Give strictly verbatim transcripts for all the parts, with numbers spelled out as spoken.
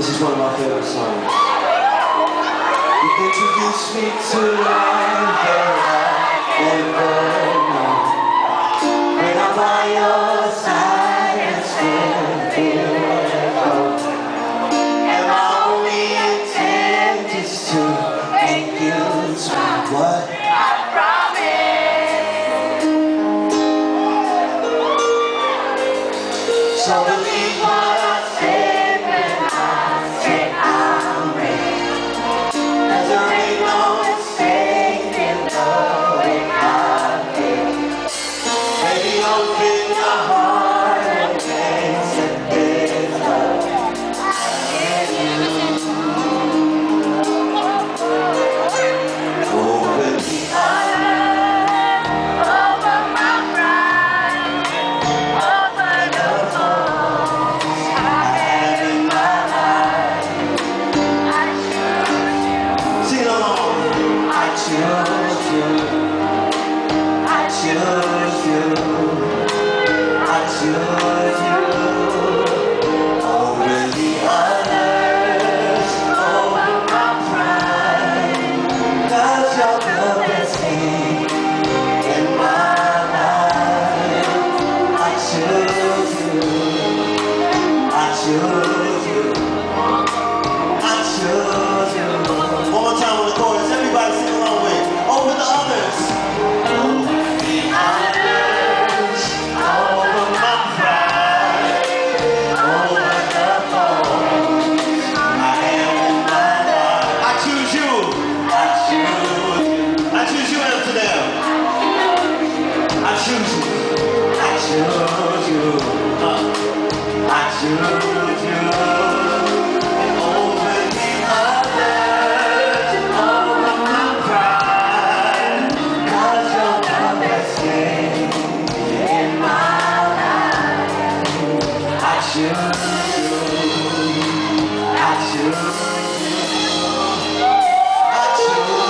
This is one of my favorite songs. You introduced me to life that I never known. When I'm by your side, it's when beautiful. And my only intent is to make you smile. What? I promise. So believe what I say. Open your heart and accept this love in you. Over the other, over my pride, over the faults I have in my life. I choose you. Sing along. I choose you. I choose you. I choose you over the others, over my pride, 'cause you're the best thing in my life. I choose you, I choose you, I choose you. One more time on the chorus, everybody sing along with it. Over the others. Over the others, over my pride, over the faults I have in my life. I choose you. I choose you. I choose you, Amsterdam. I choose you. I choose you. Uh, I choose you. Over the others, over my pride, 'cause you're the best thing in my life. I choose you. I choose you. I choose.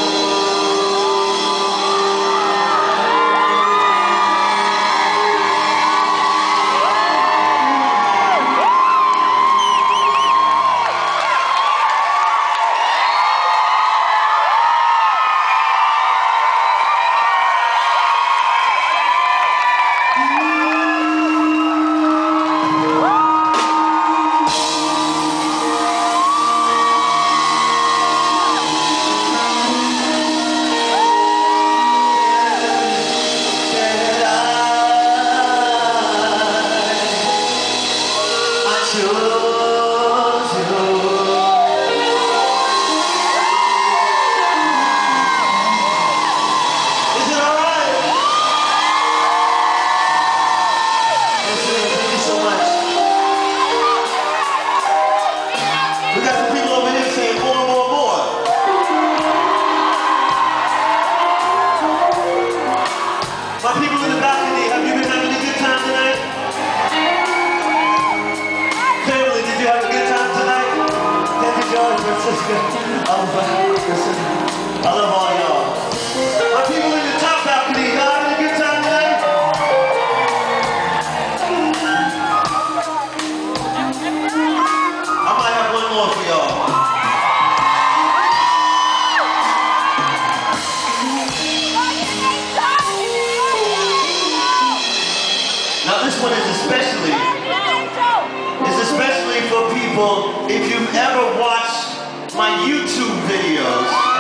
My people in the balcony, have you been having a good time tonight? Family, did you have a good time tonight? Thank you, George, Francisco. I love all y'all. My people in the top balcony, y'all having a good time tonight? I might have one more for y'all. Now this one is especially, is especially for people, if you've ever watched my YouTube videos,